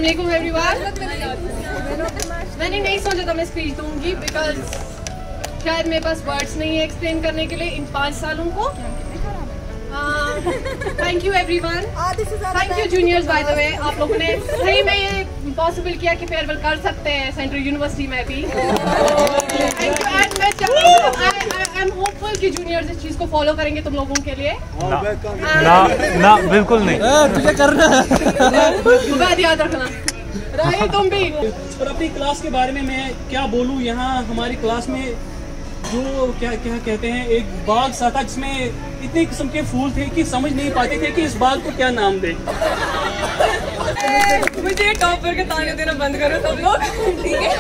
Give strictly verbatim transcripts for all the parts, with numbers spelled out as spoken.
अस्सलामुअलैकुम एवरीवन। मैंने नहीं सोचा था मैं स्पीच दूंगी बिकॉज शायद मेरे पास वर्ड्स नहीं है एक्सप्लेन करने के लिए इन पाँच सालों को। Thank you everyone, thank you juniors. By the way आप लोगों ने सही में ये पॉसिबल किया कि फेयरवेल कर सकते हैं सेंट्रल यूनिवर्सिटी में भी। थैंक यू एंड मैं आई एम होपफुल कि जूनियर्स इस चीज को फॉलो करेंगे तुम लोगों के लिए। ना ना बिल्कुल नहीं, तुझे करना है, बात याद रखना। राही तुम भी। और अपनी क्लास के बारे में मैं क्या बोलूँ, यहाँ हमारी क्लास में जो क्या क्या कहते हैं एक बाग सा था जिसमें इतने किस्म के फूल थे कि समझ नहीं पाते थे कि इस बाग को क्या नाम दें। मुझे टॉपर के ताने देना बंद करो सब लोग, ठीक है?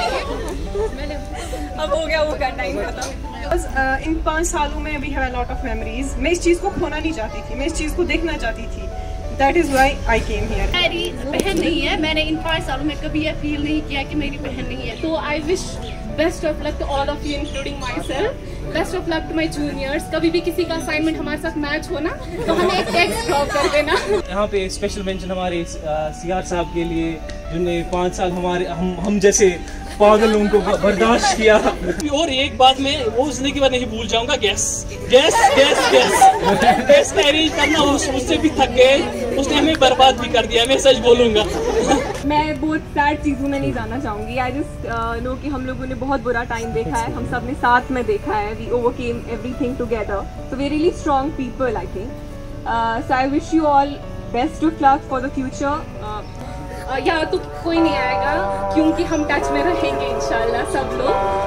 अब हो गया वो का टाइम खत्म। इन पाँच सालों में we have a lot of memories. मैं इस चीज़ को खोना नहीं चाहती थी, मैं इस चीज़ को देखना चाहती थी। That is why I came here. मेरी बहन नहीं है, मैंने इन पाँच सालों में कभी ये फील नहीं किया कि मेरी बहन नहीं है। तो I wish best of luck to all of you including myself. Best of luck to my juniors. कभी भी किसी का असाइनमेंट हमारे साथ मैच हो ना तो हमें एक टेक्स्ट ड्रॉप कर देना। यहाँ पे स्पेशल मेंशन हमारे सीआर साहब के लिए जिन्होंने पाँच साल हमारे हम हम जैसे पागल लोगों को बर्दाश्त किया। और एक बात मैं वो जिंदगी बार नहीं भूल जाऊंगा, gas gas gas gas gas का अरेंज करना उससे भी थक गए, उसने हमें बर्बाद भी कर दिया, मैं सच बोलूंगा। मैं बहुत सैड चीज़ों में नहीं जाना चाहूँगी। आई जस्ट नो कि हम लोगों ने बहुत बुरा टाइम देखा है, हम सब ने साथ में देखा है। We overcame everything together, so we really strong people I think. So I wish you all best of luck for the future. यहाँ तो कोई नहीं आएगा क्योंकि हम टच में रहेंगे इंशाल्लाह सब लोग।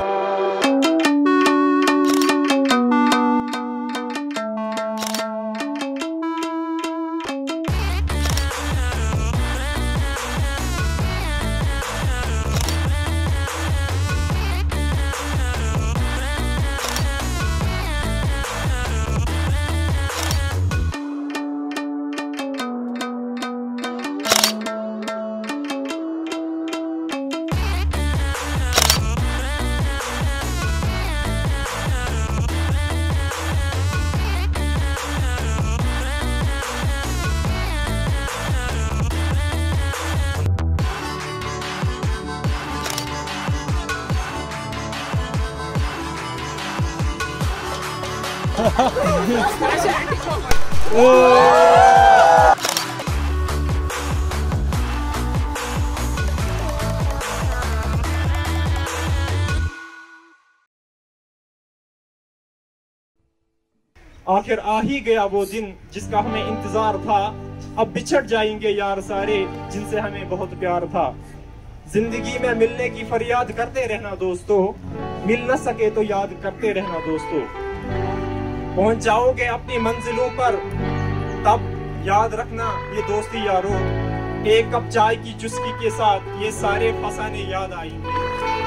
आखिर आ ही गया वो दिन जिसका हमें इंतजार था। अब बिछड़ जाएंगे यार सारे जिनसे हमें बहुत प्यार था। जिंदगी में मिलने की फरियाद करते रहना दोस्तों, मिल न सके तो याद करते रहना दोस्तों। पहुंच जाओगे अपनी मंजिलों पर तब याद रखना ये दोस्ती यारो। एक कप चाय की चुस्की के साथ ये सारे फसाने याद आएंगे।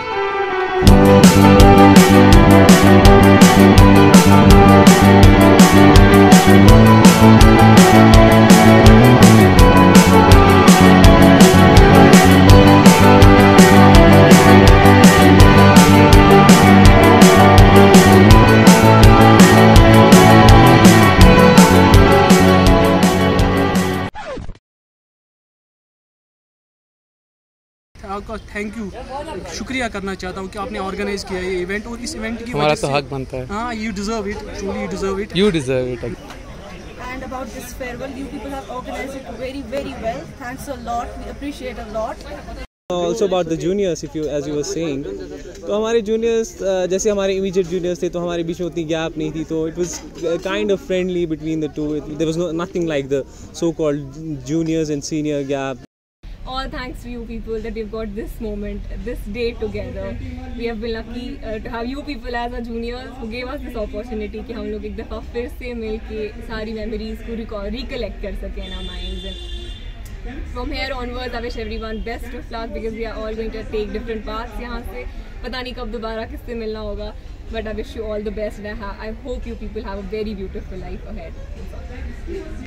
आपका थैंक यू शुक्रिया करना चाहता हूँ कि आपने ऑर्गेनाइज किया ये इवेंट, और इस इवेंट की हमारा तो हक बनता है। हाँ, you deserve it, truly you deserve it, you deserve it. And about this farewell, you people have organized it very, very well. Thanks a lot. We appreciate a lot. Also about the juniors, if you as you were saying, तो हमारे juniors जैसे हमारे immediate juniors थे तो हमारे बीच में उतनी gap नहीं थी, तो it was kind of friendly between the two. There was no, nothing like the so-called juniors and senior gap. All thanks to you people that we've got this moment, this day together. We have been lucky uh, to have you people as our juniors who gave us this opportunity कि हम लोग एक दफ़ा फिर से मिल के सारी memories को recollect कर सकें in our minds. And from here onwards, I wish everyone best of luck because we are all going to take different paths यहाँ से। पता नहीं कब दोबारा किससे मिलना होगा, but I wish you all the best and I, I hope you people have a very beautiful life ahead.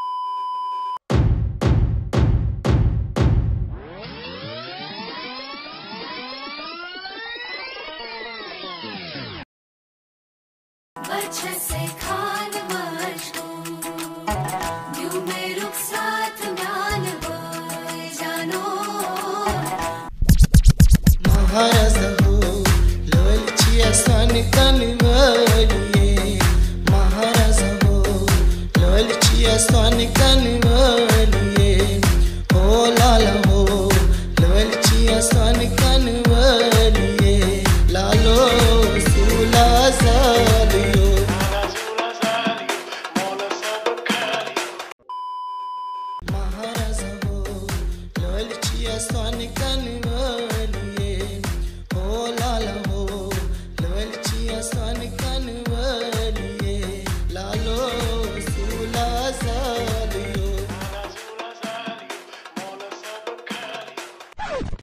वजह से खान मशहूर यूं में रुखसात म्यान बोए जानो هذا هو لو الشي أساني كان بالي